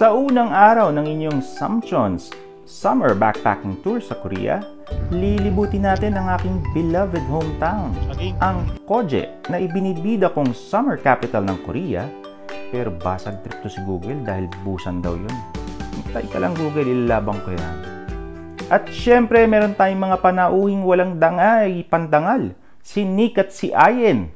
Sa unang araw ng inyong Samchon's Summer Backpacking Tour sa Korea, lilibutin natin ang aking beloved hometown, ang Koje, na ibinibida kong summer capital ng Korea. Pero basag trip to si Google dahil busan daw yun. Hintay ka lang Google, ilalabang ko yan. At syempre, meron tayong mga panauhing walang dangay, pandangal. Si Nick at si Ayen.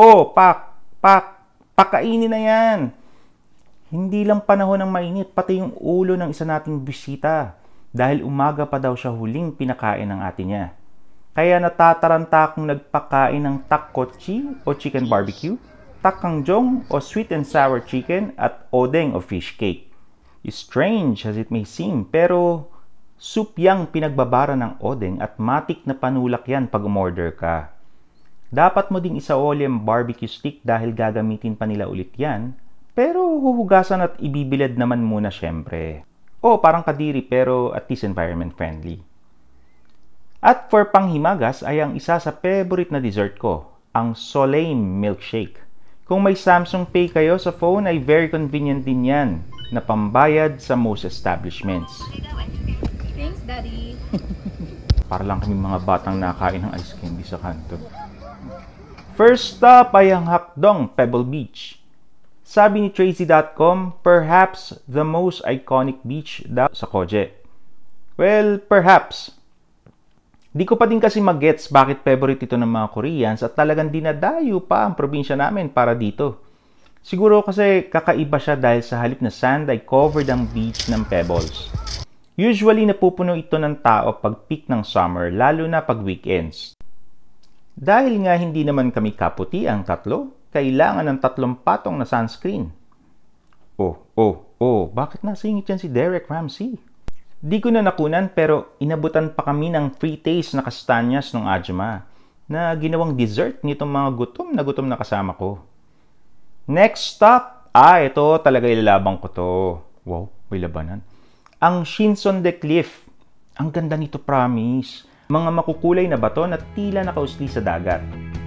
Pakainin na yan. Hindi lang panahon ng mainit, pati yung ulo ng isa nating bisita. Dahil umaga pa daw siya huling pinakain ng ate niya. Kaya natataranta akong nagpakain ng takkochi o chicken barbecue, takkangjong o sweet and sour chicken, at odeng o fish cake. Strange as it may seem, pero soup yang pinagbabara ng odeng at matik na panulak yan pag umorder ka. Dapat mo ding isaoli ang barbecue stick dahil gagamitin pa nila ulit yan, pero huhugasan at ibibilad naman muna syempre. Parang kadiri pero at least environment friendly. At for panghimagas ay ang isa sa favorite na dessert ko, ang Soleim milkshake. Kung may Samsung Pay kayo sa phone ay very convenient din yan na pambayad sa most establishments. Thanks, Daddy. Para lang kami mga batang nakain ng ice candy sa kanto. First stop ay ang Hakdong Pebble Beach. Sabi ni Tracy.com, perhaps the most iconic beach daw sa Koje. Well, perhaps. Di ko pa din kasi mag-gets bakit favorite ito ng mga Koreans at talagang dinadayo pa ang probinsya namin para dito. Siguro kasi kakaiba siya dahil sa halip na sand ay covered ang beach ng pebbles. Usually napupuno ito ng tao pag peak ng summer, lalo na pag weekends. Dahil nga hindi naman kami kaputi ang tatlo, kailangan ng 3 patong na sunscreen. Bakit nasingit yan si Derek Ramsey? Di ko na nakunan pero inabutan pa kami ng free taste na kastanyas ng Ajma na ginawang dessert nitong mga gutom na kasama ko. Next stop, ito talaga ilalabang ko to. Wow, may labanan. Ang Shinson de Cliff. Ang ganda nito, promise. Mga makukulay na bato na tila nakausli sa dagat.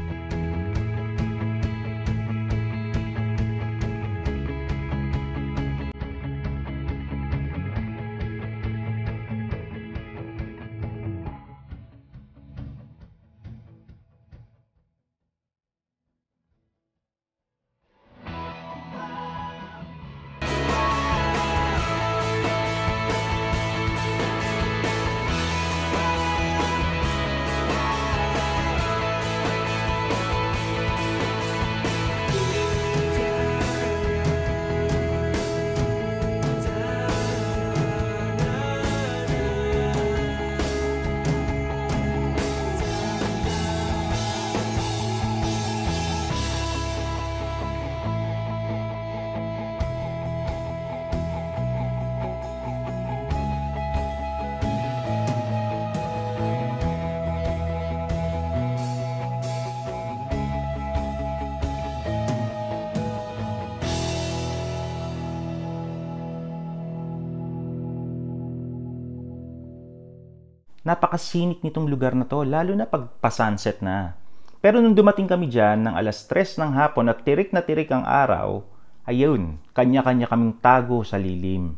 Napakasinik nitong lugar na to, lalo na pag pa-sunset na. Pero nung dumating kami dyan ng alas 3 ng hapon at tirik na tirik ang araw, ayun, kanya-kanya kaming tago sa lilim.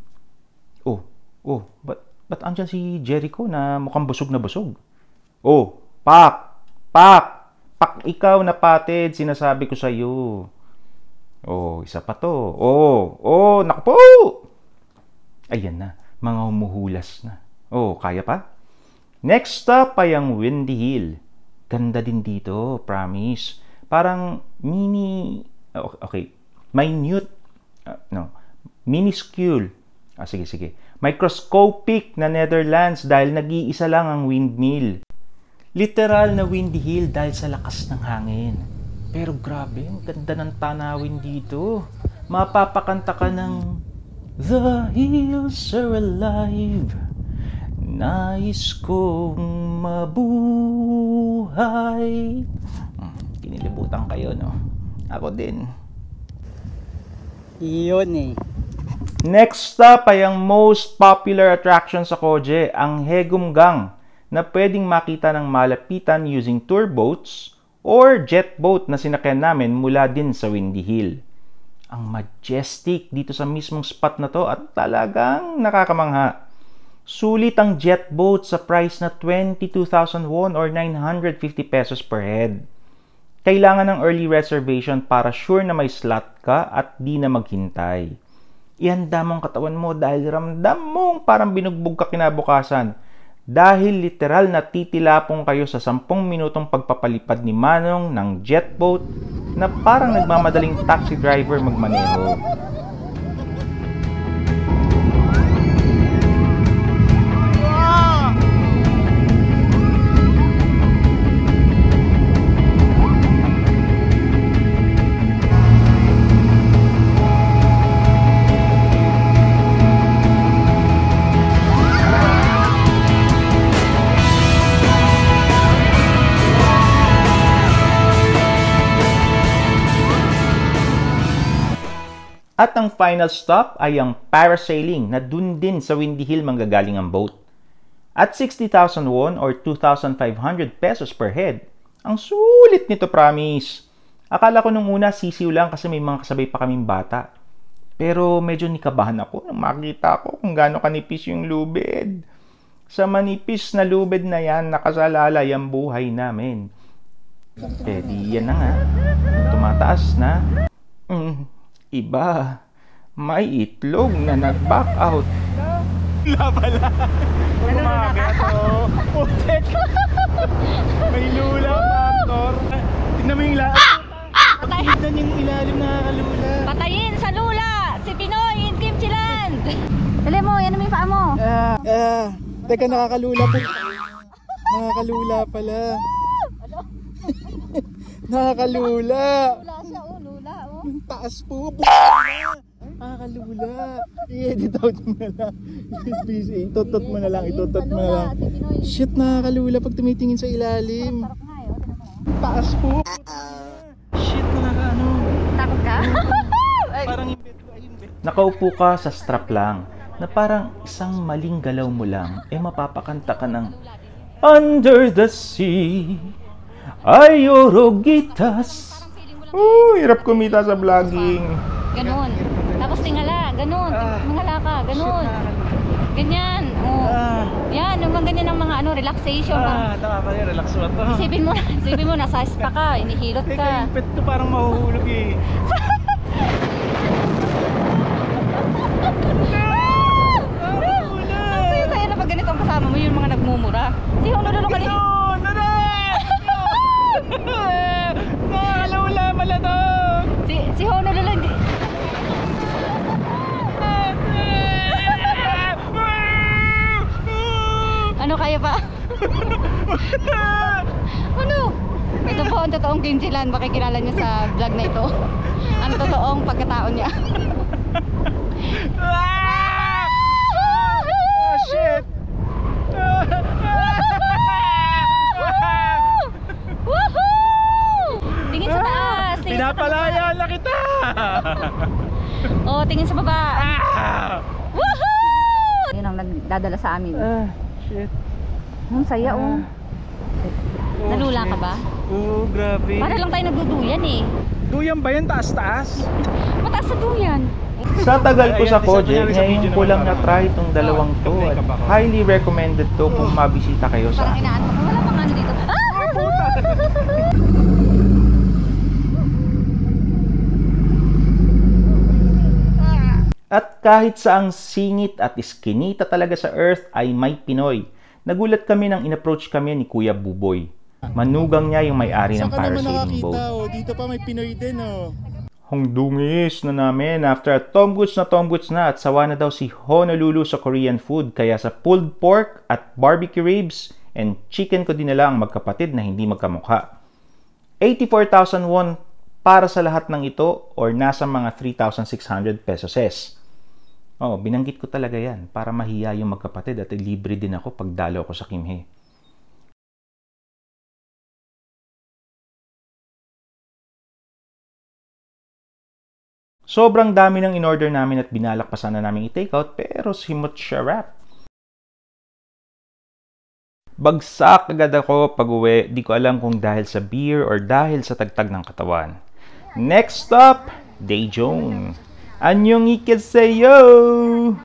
Ba't andyan si Jericho na mukhang busog na busog? Pak, ikaw na patid, sinasabi ko sa'yo. Isa pa to. Naku po! Ayan na, mga humuhulas na. Kaya pa? Next stop ay ang Windy Hill. Ganda din dito, promise. Parang minuscule. Sige. Microscopic na Netherlands dahil nag-iisa lang ang windmill. Literal na windy hill dahil sa lakas ng hangin. Pero grabe, ang ganda ng tanawin dito. Mapapakanta ka ng The hills are alive. Nais kong mabuhay. Kinilibutan kayo, no? Ako din. Iyon eh. Next stop ay ang most popular attraction sa Koje, ang Hegumgang, na pwedeng makita ng malapitan using tour boats or jet boat na sinakyan namin mula din sa Windy Hill. Ang majestic dito sa mismong spot na to at talagang nakakamangha. Sulit ang jet boat sa price na 22,000 won or 950 pesos per head. Kailangan ng early reservation para sure na may slot ka at di na maghintay. Ihanda mong katawan mo dahil ramdam mong parang binugbog ka kinabukasan. Dahil literal na titilapong kayo sa 10 minutong pagpapalipad ni Manong ng jet boat na parang nagmamadaling taxi driver magmaneho. At ang final stop ay ang parasailing na dun din sa Windy Hill manggagaling ang boat. At 60,000 won or 2,500 pesos per head. Ang sulit nito, promise. Akala ko nung una sisiw lang kasi may mga kasabay pa kaming bata. Pero medyo nikabahan ako nang makita ko kung gaano kanipis yung lubid. Sa manipis na lubid na yan, nakasalalay ang buhay namin. Eh di yan na nga. Tumataas na. Iba, may itlog na nag-back out. Wala pala. Umagat o. Putek. May lula, Pastor. Tignan mo yung lahat. Tignan yung ilalim na kalula. Patayin sa lula! Si Pinoy in Kimchi Land! Dali mo, yan naman yung paa mo. Teka, nakakalula po. Nakakalula pala. Nakakalula. Lula siya, oh, lula, oh. Yung taas po. Nakakalula. I-edit out mo na lang. Itutot mo na lang. Itutot mo na lang. Shit, nakakalula pag tumitingin sa ilalim. Sarap nga, oh. Taas po. Shit, nakakaano. Takot ka? Parang yung bed ko ay yung bed. Nakaupo ka sa strap lang na parang isang maling galaw mo lang mapapakanta ka ng Under the Sea ay orogitas. Hirap kumita sa vlogging. Ganon. Tapos tingala, ganon. Mangala ka, ganon. Ganyan. Oh. Yan, yung mga ganyan ng mga relaxation. Tama pala, relax mo to. Isipin mo, nasa spa ka, inihilot Teka, ka. yung pet ko parang mahuhulog eh. Ang saya-saya na pag ganito ang kasama mo, yung mga nagmumura. Si Honolulu ka rin. Nakakalula pala to. Si Honolulu hindi. Ano kaya pa? Ano? Ito po ang totoong Kimchi Land. Makikilala niyo sa vlog na ito. Ang totoong pagkatao niya. Shit! Woohoo! Tingin sa taas. Pinapalaya na kita! Oh, tingin sa baba. Woohoo! Yun ang nagdadala sa amin. Shit. Ang saya, oh. Nalula ka ba? Oo, grabe. Para lang tayo nagduduyan eh. Duyan ba yan? Taas-taas? Mataas sa duyan. Sa tagal ko sa project, ngayon ko lang na-try itong dalawang to at highly recommended to kung mabisita kayo Parang sa inaantok ko. Wala pang ano dito. At kahit saang singit at iskinita talaga sa Earth ay may Pinoy. Nagulat kami nang in-approach kami ni Kuya Buboy. Manugang niya yung may-ari ng parasailing boat. Dito pa may Pinoy din, oh. Hongdungis na namin after Tom Goods na at sawa na daw si Honolulu sa Korean food kaya sa pulled pork at barbecue ribs and chicken ko dinala ang magkapatid na hindi magkamukha. 84,000 won para sa lahat ng ito or nasa mga 3,600 pesos. Oh, binanggit ko talaga yan para mahiya yung magkapatid at libre din ako pag dalaw ko sa Kimhe. Sobrang dami ng in-order namin at binalak pa sana namin i-take out pero simot siya wrap. Bagsak agad ako pag uwi, di ko alam kung dahil sa beer or dahil sa tagtag ng katawan. Next stop, Daejeon. Annyeong ikeseyo!